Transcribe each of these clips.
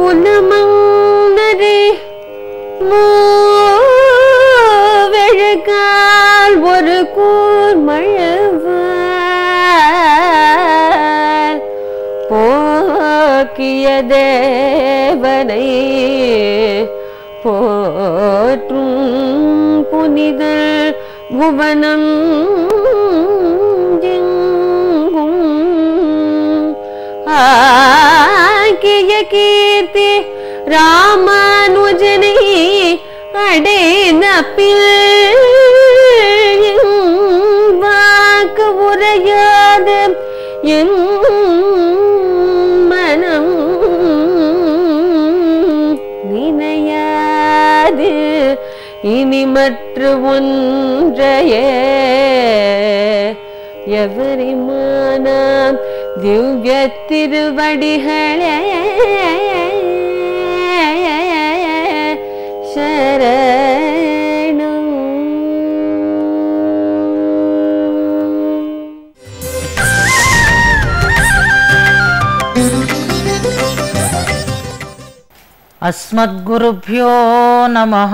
குலமங்கரே மூவழகால் ஒரு கூர்மழவார் போக்கிய தேவனை போற்றும் புனித புவனம் எங்கும் ஆக்கிய கீர்த்தி ராமானுஜனை அடைந்த பின் வாக்கு உரையாது என் மனம் நினையாது இனி மற்ற ஒன்றையே எவரிமானம் திவ்ய திருவடிகளே சரணம். అస్మద్గురుభ్యో నమః.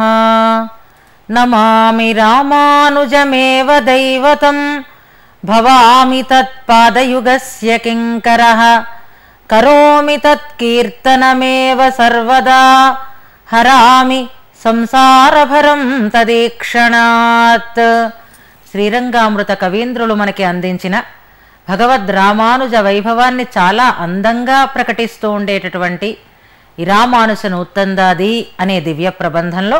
నమామి రామానుజమేవ దైవతం భవామి తత్పాదయుగస్య కింకరః కరోమి తత్కీర్తనమేవ సర్వదా హరామి సంసారభరం తదీక్షణాత్. శ్రీరంగామృత కవీంద్రులు మనకి అందించిన భగవద్ రామానుజ వైభవాన్ని చాలా అందంగా ప్రకటిస్తూ ఉండేటటువంటి ఈ రామానుజ నూత్తందాది అనే దివ్య ప్రబంధంలో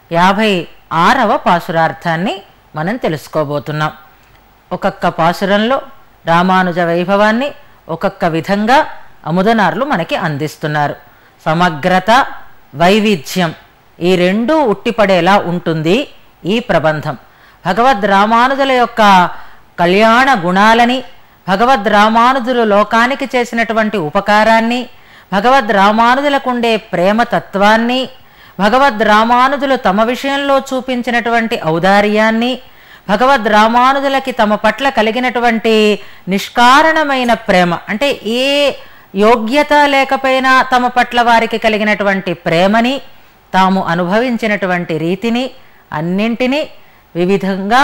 56వ పాసురార్థాన్ని మనం తెలుసుకోబోతున్నాం. ఒక్కొక్క పాసురంలో రామానుజ వైభవాన్ని ఒక్కొక్క విధంగా అముదనార్లు మనకి అందిస్తున్నారు. సమగ్రత, వైవిధ్యం ఈ రెండూ ఉట్టిపడేలా ఉంటుంది ఈ ప్రబంధం. భగవద్ రామానుజుల యొక్క కళ్యాణ గుణాలని, భగవద్ రామానుజులు లోకానికి చేసినటువంటి ఉపకారాన్ని, భగవద్ రామానుజులకుండే ప్రేమతత్వాన్ని, భగవద్ రామానుజులు తమ విషయంలో చూపించినటువంటి ఔదార్యాన్ని, భగవద్ రామానుజులకి తమ పట్ల కలిగినటువంటి నిష్కారణమైన ప్రేమ, అంటే ఏ యోగ్యత లేకపోయినా తమ పట్ల వారికి కలిగినటువంటి ప్రేమని, తాము అనుభవించినటువంటి రీతిని అన్నింటినీ వివిధంగా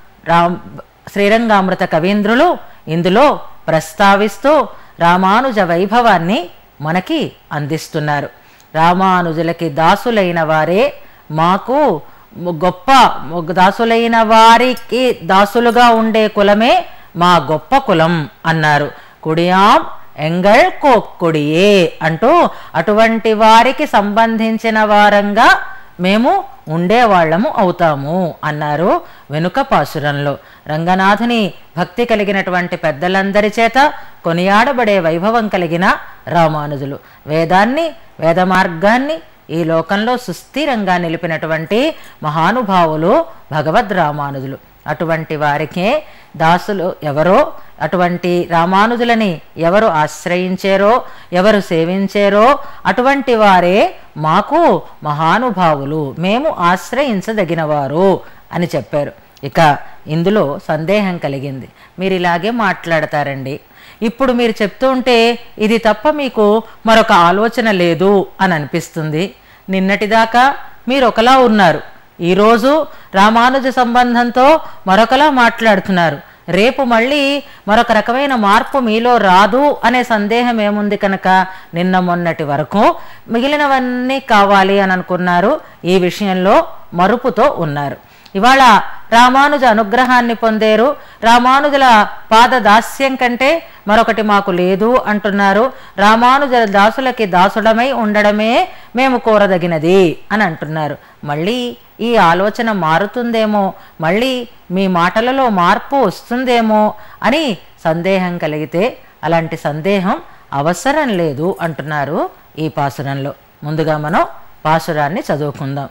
శ్రీరంగామృత కవీంద్రులు ఇందులో ప్రస్తావిస్తూ రామానుజ వైభవాన్ని మనకి అందిస్తున్నారు. రామానుజులకి దాసులైన వారే మాకు గొప్ప, దాసులైన వారికి దాసులుగా ఉండే కులమే మా గొప్ప కులం అన్నారు. కుడియాం ఎంగళ్ కోక్కుడియే అంటూ అటువంటి వారికి సంబంధించిన వారంగా మేము ఉండేవాళ్ళము అవుతాము అన్నారు వెనుక పాసురంలో. రంగనాథుని భక్తి కలిగినటువంటి పెద్దలందరి చేత కొనియాడబడే వైభవం కలిగిన రామానుజులు, వేదాన్ని, వేద మార్గాన్ని ఈ లోకంలో సుస్థిరంగా నిలిపినటువంటి మహానుభావులు భగవద్ రామానుజులు. అటువంటి వారికే దాసులు ఎవరో, అటువంటి రామానుజులని ఎవరు ఆశ్రయించారో, ఎవరు సేవించారో అటువంటి వారే మాకు మహానుభావులు, మేము ఆశ్రయించదగినవారు అని చెప్పారు. ఇక ఇందులో సందేహం కలిగింది. మీరు ఇలాగే మాట్లాడతారండి, ఇప్పుడు మీరు చెప్తూ ఉంటే ఇది తప్ప మీకు మరొక ఆలోచన లేదు అని అనిపిస్తుంది. నిన్నటిదాకా మీరు ఒకలా ఉన్నారు, ఈరోజు రామానుజ సంబంధంతో మరొకలా మాట్లాడుతున్నారు. రేపు మళ్ళీ మరొక రకమైన మార్పు మీలో రాదు అనే సందేహం ఏముంది కనుక నిన్న మొన్నటి వరకు మిగిలినవన్నీ కావాలి అని అనుకున్నారు. ఈ విషయంలో మరుపుతో ఉన్నారు. ఇవాళ రామానుజ అనుగ్రహాన్ని పొందేరు, రామానుజుల పాదదాస్యం కంటే మరొకటి మాకు లేదు అంటున్నారు. రామానుజుల దాసులకి దాసుడమై ఉండడమే మేము కోరదగినది అని అంటున్నారు. మళ్ళీ ఈ ఆలోచన మారుతుందేమో, మళ్ళీ మీ మాటలలో మార్పు వస్తుందేమో అని సందేహం కలిగితే అలాంటి సందేహం అవసరం లేదు అంటున్నారు ఈ పాసురంలో. ముందుగా మనం పాసురాన్ని చదువుకుందాం.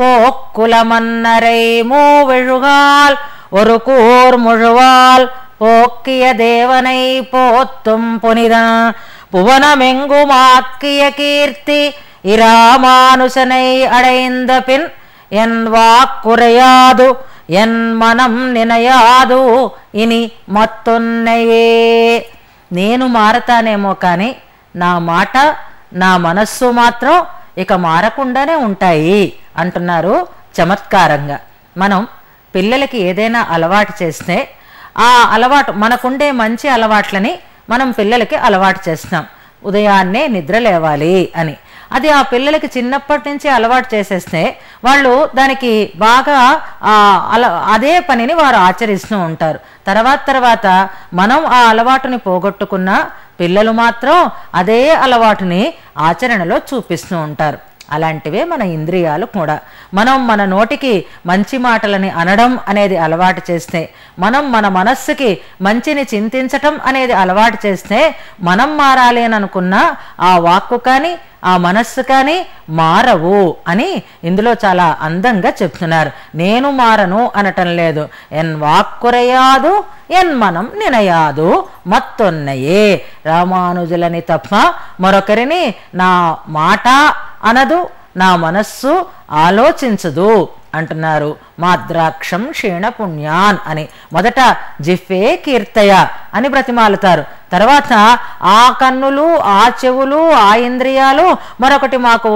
கோக்குலமன்னரை மூவெழுகால் ஒரு கூர் முழுவால் போக்கிய தேவனை போத்தும் புனிதன் புவனமெங்குமாக்கிய கீர்த்தி இராமானுசனை அடைந்த பின் என் வாக்குரையாது என் மனம் నినయాదు ఇని మత్తొన్నయే. నేను మారతానేమో కానీ నా మాట నా మనస్సు మాత్రం ఇక మారకుండానే ఉంటాయి అంటున్నారు చమత్కారంగా. మనం పిల్లలకి ఏదైనా అలవాటు చేస్తే ఆ అలవాటు మనకుండే మంచి అలవాట్లని మనం పిల్లలకి అలవాటు చేస్తాం. ఉదయాన్నే నిద్ర లేవాలి అని. అది ఆ పిల్లలకి చిన్నప్పటి నుంచి అలవాటు చేసేస్తే వాళ్ళు దానికి బాగా అదే పనిని వారు ఆచరిస్తూ ఉంటారు. తర్వాత మనం ఆ అలవాటుని పోగొట్టుకున్న పిల్లలు మాత్రం అదే అలవాటుని ఆచరణలో చూపిస్తూ ఉంటారు. అలాంటివే మన ఇంద్రియాలు కూడా. మనం మన నోటికి మంచి మాటలని అనడం అనేది అలవాటు చేస్తే, మనం మన మనస్సుకి మంచిని చింతించటం అనేది అలవాటు చేస్తే, మనం మారాలి అని అనుకున్న ఆ వాక్కు కానీ ఆ మనస్సు కానీ మారవు అని ఇందులో చాలా అందంగా చెప్తున్నారు. నేను మారను అనటం లేదు. ఎన్ వాక్కురయాదు ఎన్ మనం నినయాదు మత్తొన్నయే. రామానుజులని తప్ప మరొకరిని నా మాట అనదు, నా మనస్సు ఆలోచించదు అంటున్నారు. మాద్రాక్షం క్షీణ పుణ్యాన్ అని మొదట జిఫ్ఫే కీర్తయ అని బ్రతిమాలుతారు. తర్వాత ఆ కన్నులు ఆ చెవులు ఆ ఇంద్రియాలు మరొకటి మాకు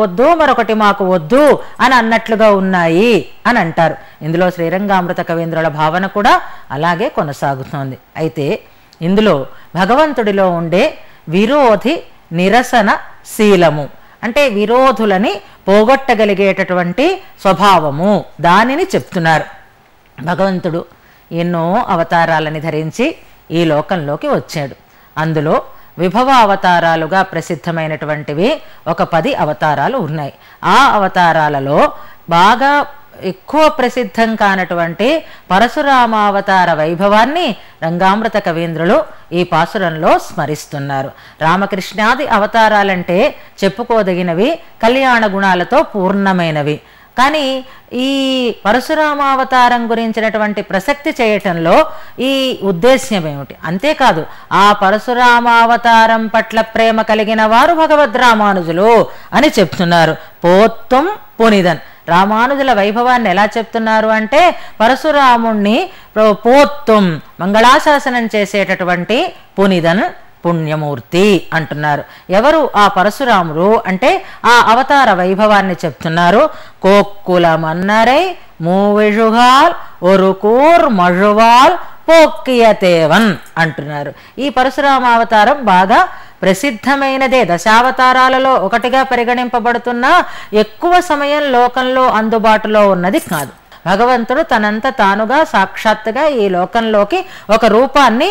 వద్దు అని అన్నట్లుగా ఉన్నాయి అని అంటారు. ఇందులో శ్రీరంగామృత కవీంద్రుల భావన కూడా అలాగే కొనసాగుతోంది. అయితే ఇందులో భగవంతుడిలో ఉండే విరోధి నిరసన శీలము అంటే విరోధులని పోగొట్టగలిగేటటువంటి స్వభావము దానిని చెప్తున్నారు. భగవంతుడు ఎన్నో అవతారాలని ధరించి ఈ లోకంలోకి వచ్చాడు. అందులో విభవ అవతారాలుగా ప్రసిద్ధమైనటువంటివి ఒక 10 అవతారాలు ఉన్నాయి. ఆ అవతారాలలో బాగా ఎక్కువ ప్రసిద్ధం కానటువంటి పరశురామావతార వైభవాన్ని రంగామృత కవీంద్రులు ఈ పాసురంలో స్మరిస్తున్నారు. రామకృష్ణాది అవతారాలంటే చెప్పుకోదగినవి, కళ్యాణ గుణాలతో పూర్ణమైనవి. కానీ ఈ పరశురామావతారం గురించినటువంటి ప్రసక్తి చేయటంలో ఈ ఉద్దేశ్యం ఏమిటి? అంతేకాదు ఆ పరశురామావతారం పట్ల ప్రేమ కలిగిన వారు భగవద్రామానుజులు అని చెప్తున్నారు. పోత్తం పునిదన్ రామానుజుల వైభవాన్ని ఎలా చెప్తున్నారు అంటే పరశురాముణ్ణి పోత్తం మంగళాశాసనం చేసేటటువంటి పునిదన్ పుణ్యమూర్తి అంటున్నారు. ఎవరు ఆ పరశురాముడు అంటే ఆ అవతార వైభవాన్ని చెప్తున్నారు. కోక్కుల మన్నరై మూవిషుగాల్ ఒరుకూర్ మజువాల్ పోక్కియతేవన్ అంటున్నారు. ఈ పరశురామ అవతారం బాగా ప్రసిద్ధమైనదే. దశావతారాలలో ఒకటిగా పరిగణింపబడుతున్న ఎక్కువ సమయం లోకంలో అందుబాటులో ఉన్నది కాదు. భగవంతుడు తనంత తానుగా సాక్షాత్తుగా ఈ లోకంలోకి ఒక రూపాన్ని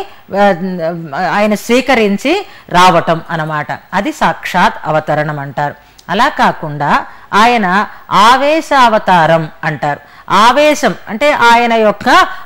ఆయన స్వీకరించి రావటం అన్నమాట. అది సాక్షాత్ అవతరణం అంటారు. అలా కాకుండా ఆయన ఆవేశ అవతారం అంటారు. ఆవేశం అంటే ఆయన యొక్క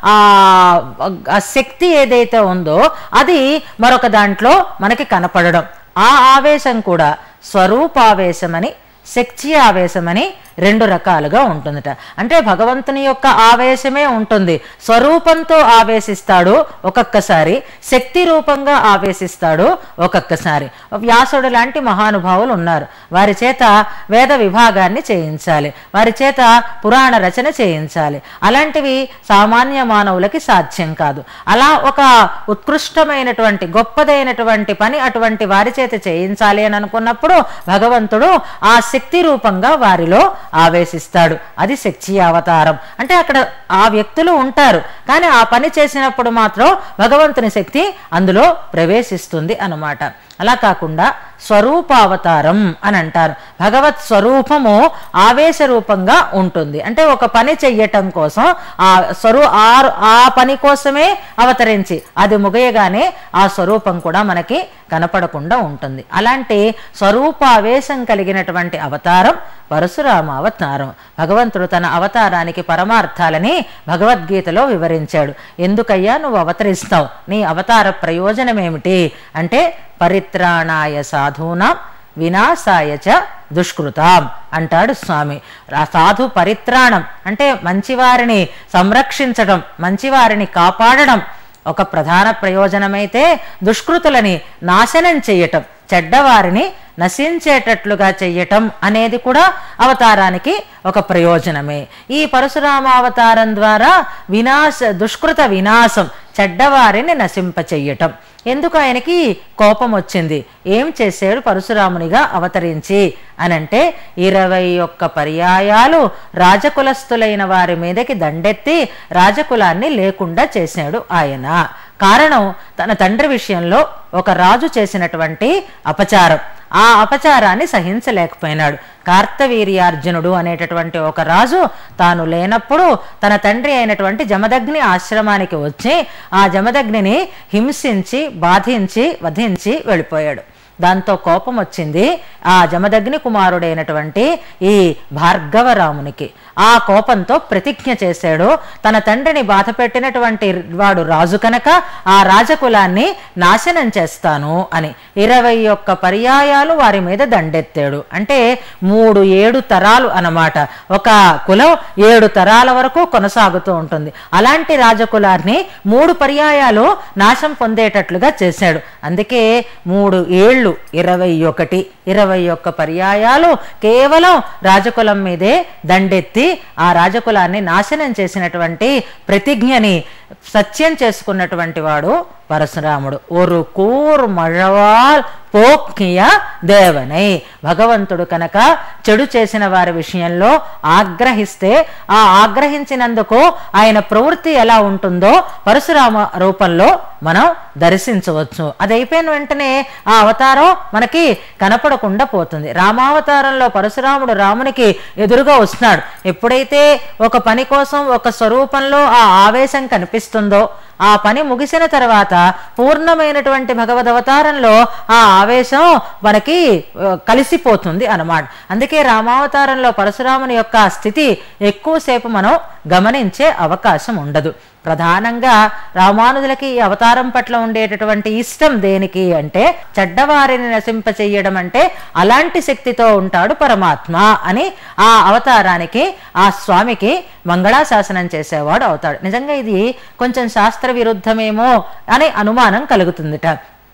ఆ శక్తి ఏదైతే ఉందో అది మరొక దాంట్లో మనకి కనపడడం. ఆ ఆవేశం కూడా స్వరూపావేశమని శక్తి ఆవేశమని 2 రకాలుగా ఉంటుందట. అంటే భగవంతుని యొక్క ఆవేశమే ఉంటుంది. స్వరూపంతో ఆవేశిస్తాడు ఒక్కొక్కసారి, శక్తి రూపంగా ఆవేశిస్తాడు ఒక్కొక్కసారి. వ్యాసుడు లాంటి మహానుభావులు ఉన్నారు. వారి చేత వేద విభాగాన్ని చేయించాలి, వారి చేత పురాణ రచన చేయించాలి. అలాంటివి సామాన్య మానవులకి సాధ్యం కాదు. అలా ఒక ఉత్కృష్టమైనటువంటి గొప్పదైనటువంటి పని అటువంటి వారి చేత చేయించాలి అని అనుకున్నప్పుడు భగవంతుడు ఆ శక్తి రూపంగా వారిలో ఆవేశిస్తాడు. అది శక్తి అవతారం. అంటే అక్కడ ఆ వ్యక్తులు ఉంటారు, కానీ ఆ పని చేసినప్పుడు మాత్రం భగవంతుని శక్తి అందులో ప్రవేశిస్తుంది అన్నమాట. అలా కాకుండా స్వరూపావతారం అని అంటారు. భగవత్ స్వరూపము ఆవేశ రూపంగా ఉంటుంది. అంటే ఒక పని చెయ్యటం కోసం ఆ పని కోసమే అవతరించి అది ముగయగానే ఆ స్వరూపం కూడా మనకి కనపడకుండా ఉంటుంది. అలాంటి స్వరూపావేశం కలిగినటువంటి అవతారం పరశురామ అవతారం. భగవంతుడు తన అవతారానికి పరమార్థాలని భగవద్గీతలో వివరించాడు. ఎందుకయ్యా నువ్వు అవతరిస్తావు, నీ అవతార ప్రయోజనం ఏమిటి అంటే పరిత్రాణాయ సాధూనాం వినాశాయ చ దుష్కృతాం అంటాడు స్వామి. సాధు పరిత్రాణం అంటే మంచివారిని సంరక్షించడం, మంచివారిని కాపాడడం ఒక ప్రధాన ప్రయోజనమైతే, దుష్కృతులని నాశనం చెయ్యటం, చెడ్డవారిని నశించేటట్లుగా చెయ్యటం అనేది కూడా అవతారానికి ఒక ప్రయోజనమే. ఈ పరశురామ అవతారం ద్వారా దుష్కృత వినాశం, చెడ్డవారిని నశింపచెయ్యటం. ఎందుకు ఆయనకి కోపం వచ్చింది? ఏం చేశాడు పరశురామునిగా అవతరించి అనంటే 21 పర్యాయాలు రాజకులస్తులైన వారి మీదకి దండెత్తి రాజకులాన్ని లేకుండా చేశాడు ఆయన. కారణం తన తండ్రి విషయంలో ఒక రాజు చేసినటువంటి అపచారం. ఆ అపచారాన్ని సహించలేకపోయినాడు. కార్తవీర్యార్జునుడు అనేటటువంటి ఒక రాజు తాను లేనప్పుడు తన తండ్రి అయినటువంటి జమదగ్ని ఆశ్రమానికి వచ్చి ఆ జమదగ్నిని హింసించి బాధించి వధించి వెళ్ళిపోయాడు. దాంతో కోపం వచ్చింది ఆ జమదగ్ని కుమారుడైనటువంటి ఈ భార్గవరామునికి. ఆ కోపంతో ప్రతిజ్ఞ చేశాడు, తన తండ్రిని బాధ పెట్టినటువంటి వాడు రాజు కనుక ఆ రాజకులాన్ని నాశనం చేస్తాను అని 21 పర్యాయాలు వారి మీద దండెత్తాడు. అంటే 7 తరాలు అన్నమాట. ఒక కులం 7 తరాల వరకు కొనసాగుతూ ఉంటుంది. అలాంటి రాజకులాన్ని 3 పర్యాయాలు నాశం పొందేటట్లుగా చేశాడు. అందుకే 3 ఏళ్ళు 21 పర్యాయాలు కేవలం రాజకులం మీదే దండెత్తి ఆ రాజకులాన్ని నాశనం చేసినటువంటి ప్రతిజ్ఞని సత్యం చేసుకున్నటువంటి వాడు పరశురాముడు. ஒரு கூர் మழవాల్ పోక్కియ దేవనై. భగవంతుడు కనుక చెడు చేసిన వారి విషయంలో ఆగ్రహిస్తే ఆ ఆగ్రహించినందుకు ఆయన ప్రవృత్తి ఎలా ఉంటుందో పరశురామ రూపంలో మనం దర్శించవచ్చు. అది అయిపోయిన వెంటనే ఆ అవతారం మనకి కనపడకుండా పోతుంది. రామావతారంలో పరశురాముడు రామునికి ఎదురుగా వస్తున్నాడు. ఎప్పుడైతే ఒక పని కోసం ఒక స్వరూపంలో ఆ ఆవేశం కనిపిస్తుందో ఆ పని ముగిసిన తర్వాత పూర్ణమైనటువంటి భగవద్ అవతారంలో ఆ ఆవేశం మనకి కలిసిపోతుంది అన్నమాట. అందుకే రామావతారంలో పరశురాముని యొక్క స్థితి ఎక్కువసేపు మనం గమనించే అవకాశం ఉండదు. ప్రధానంగా రామానుజులకి ఈ అవతారం పట్ల ఉండేటటువంటి ఇష్టం దేనికి అంటే చెడ్డవారిని నశింపచెయ్యడం అంటే అలాంటి శక్తితో ఉంటాడు పరమాత్మ అని ఆ అవతారానికి ఆ స్వామికి మంగళాశాసనం చేసేవాడు అవుతాడు. నిజంగా ఇది కొంచెం శాస్త్ర విరుద్ధమేమో అని అనుమానం కలుగుతుందిట.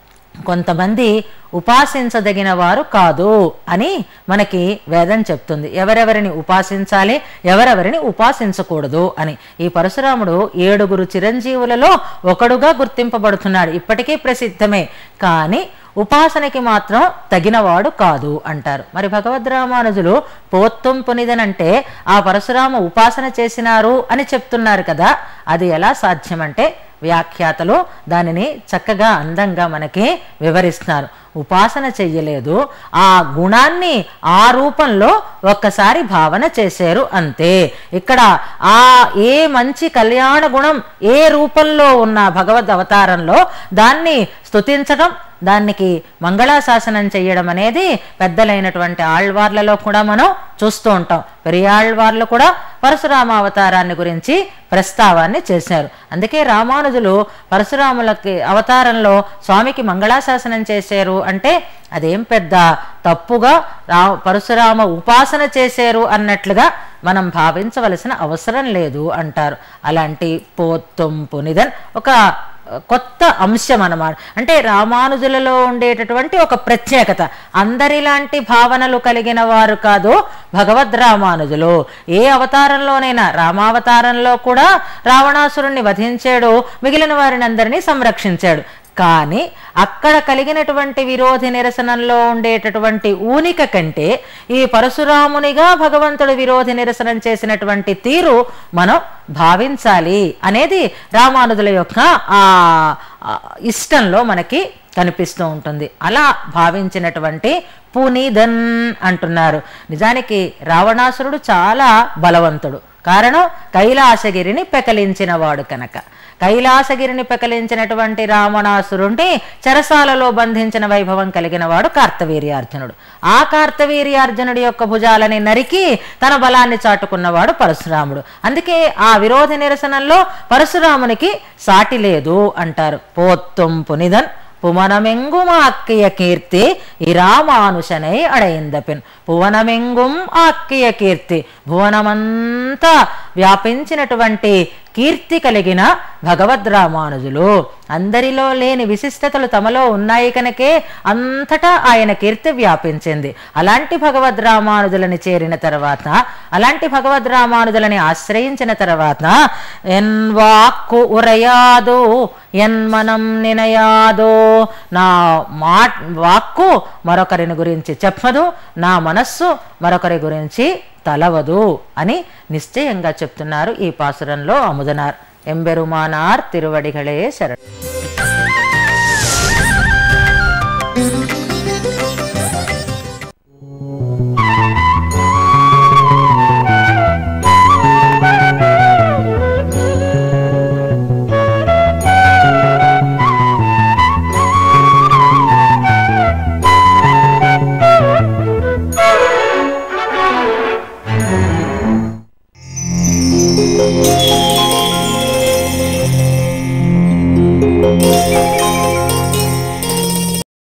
కొంతమంది ఉపాసించదగిన వారు కాదు అని మనకి వేదం చెప్తుంది. ఎవరెవరిని ఉపాసించాలి, ఎవరెవరిని ఉపాసించకూడదు అని. ఈ పరశురాముడు 7 చిరంజీవులలో ఒకడుగా గుర్తింపబడుతున్నాడు. ఇప్పటికీ ప్రసిద్ధమే. కానీ ఉపాసనకి మాత్రం తగినవాడు కాదు అంటారు. మరి భగవద్ రామానుజులు పోత్తం పునిదనంటే ఆ పరశురామ ఉపాసన చేసినారు అని చెప్తున్నారు కదా, అది ఎలా సాధ్యమంటే వ్యాఖ్యాతలు దానిని చక్కగా అందంగా మనకి వివరిస్తున్నారు. ఉపాసన చెయ్యలేదు, ఆ గుణాన్ని ఆ రూపంలో ఒక్కసారి భావన చేశారు అంతే. ఇక్కడ ఆ ఏ మంచి కళ్యాణ గుణం ఏ రూపంలో ఉన్న భగవద్ అవతారంలో దాన్ని స్తుతించడం, దానికి మంగళాశాసనం చేయడం అనేది పెద్దలైనటువంటి ఆళ్వార్లలో కూడా మనం చూస్తూ ఉంటాం. పెరియాళ్వార్లు కూడా పరశురామ అవతారాన్ని గురించి ప్రస్తావాన్ని చేశారు. అందుకే రామానుజులు పరశురాములకి అవతారంలో స్వామికి మంగళాశాసనం చేశారు అంటే అదేం పెద్ద తప్పుగా పరశురామ ఉపాసన చేశారు అన్నట్లుగా మనం భావించవలసిన అవసరం లేదు అంటారు. అలాంటి పోత్తం పునిదన్ ఒక కొత్త అంశం అన్నమాట. అంటే రామానుజులలో ఉండేటటువంటి ఒక ప్రత్యేకత. అందరిలాంటి భావనలు కలిగిన వారు కాదు భగవద్ రామానుజులు. ఏ అవతారంలోనైనా, రామావతారంలో కూడా రావణాసురుణ్ణి వధించాడు, మిగిలిన వారిని అందరినీ సంరక్షించాడు. కానీ అక్కడ కలిగినటువంటి విరోధి నిరసనంలో ఉండేటటువంటి ఊనిక కంటే ఈ పరశురామునిగా భగవంతుడు విరోధి నిరసనం చేసినటువంటి తీరు మనం భావించాలి అనేది రామానుజుల యొక్క ఆ ఇష్టంలో మనకి కనిపిస్తూ ఉంటుంది. అలా భావించినటువంటి పునీదన్ అంటున్నారు. నిజానికి రావణాసురుడు చాలా బలవంతుడు. కారణం కైలాసగిరిని పెకలించిన వాడు కనుక. కైలాసగిరిని పెకలించినటువంటి రావణాసురుణ్ణి చెరసాలలో బంధించిన వైభవం కలిగిన వాడు కార్తవీర్యార్జునుడు. ఆ కార్తవీర్యార్జునుడి యొక్క భుజాలని నరికి తన బలాన్ని చాటుకున్నవాడు పరశురాముడు. అందుకే ఆ విరోధి నిరసనంలో పరశురామునికి సాటి లేదు అంటారు. పోత్తం పునిదన్ புவனமெங்கும் ஆக்கிய கீர்த்தி இராமானுஷனை அடைந்தபின். పువనమెంగుం ఆక్కియ కీర్తి, భువనమంతా వ్యాపించినటువంటి కీర్తి కలిగిన భగవద్ రామానుజులు. అందరిలో లేని విశిష్టతలు తమలో ఉన్నాయి కనుకే అంతటా ఆయన కీర్తి వ్యాపించింది. అలాంటి భగవద్ రామానుజులని చేరిన తర్వాత, అలాంటి భగవద్ రామానుజులని ఆశ్రయించిన తర్వాత ఎన్ వాక్కు ఉరయాదో ఎన్ మనం నినయాదో, నా వాక్కు మరొకరిని గురించి చెప్పదు, నా మనస్సు మరొకరి గురించి తలవదు అని నిశ్చయంగా చెప్తున్నారు ఈ పాసురంలో అముదనార్. ఎంబెరుమానార్ తిరువడిగళే శరణ్. Thank you.